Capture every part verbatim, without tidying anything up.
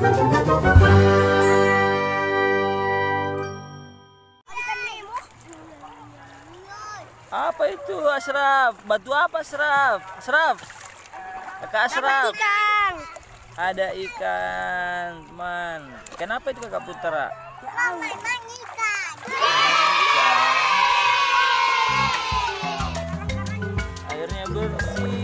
Apa itu Ashraf? Batu apa Ashraf? Ashraf? Kakak Ashraf. Ikan. Ada ikan, teman. Kenapa itu Kakak Putra? Memang ikan. Airnya bersih.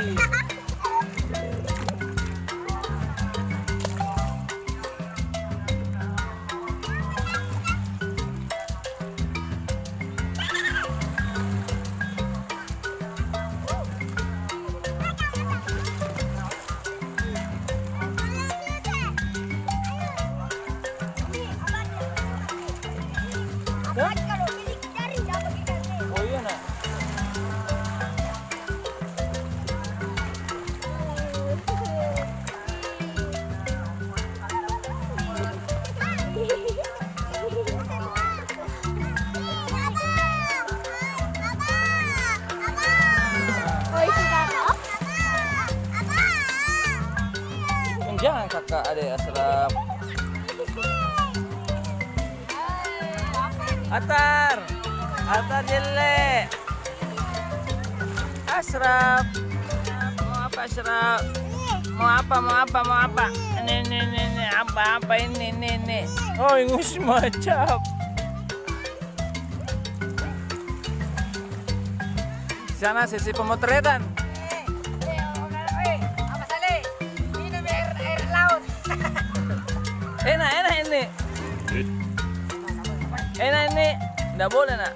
Kalau pilih jaring dapat ikannya. Oh iya nak. Oh itu kakak. Jangan kakak adek Ashraf. Atar, Atar jelek. Ashraf, mau apa Ashraf? Mau apa? Mau apa? Mau apa? Ini, ini, ini, ini. Apa? Apa ini? Ini, ini. Oh, ingus macam. Sana sesi pemotretan. Apa Saleh? Minum air air laut. Enak, enak ini. Enak ini. Nggak boleh nak.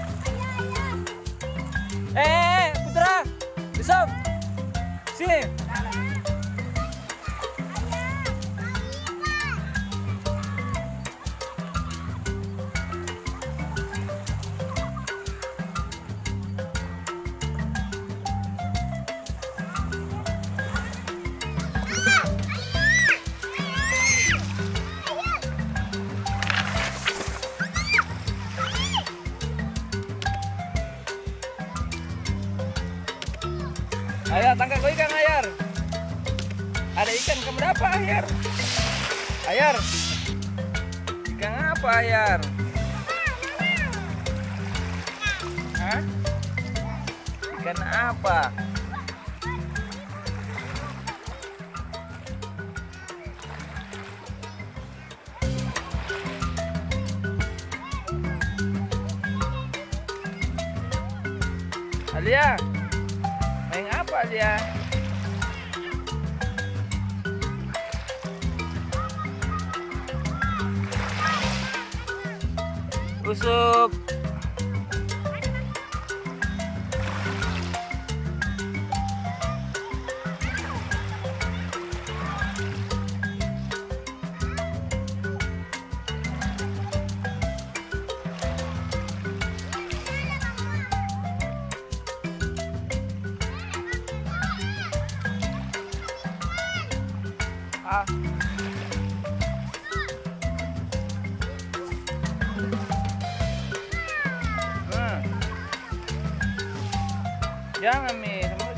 Eh, Putra, besok. Sini. Ayar, tangkap kau ikan Ayar. Ada ikan kamu dapat Ayar. Ayar. Ikan apa Ayar? Hah? Ikan apa? Alia. Main apa dia? Usuk. Ah. Hmm. Jangan Mi,